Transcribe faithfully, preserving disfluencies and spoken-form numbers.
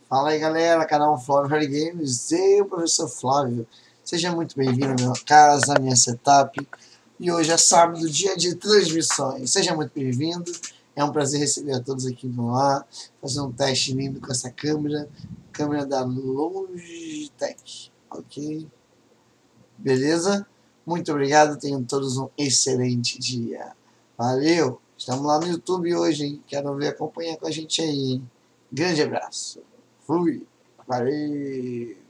Fala aí galera, canal Flávio Hard Games, eu, professor Flávio. Seja muito bem-vindo à minha casa, à minha setup. E hoje é sábado, dia de transmissões. Seja muito bem-vindo. É um prazer receber a todos aqui no ar. Fazer um teste lindo com essa câmera. Câmera da Logitech. Ok? Beleza? Muito obrigado. Tenham todos um excelente dia. Valeu! Estamos lá no YouTube hoje, hein? Quero ver acompanhar com a gente aí, hein? Grande abraço. Fui. Valeu.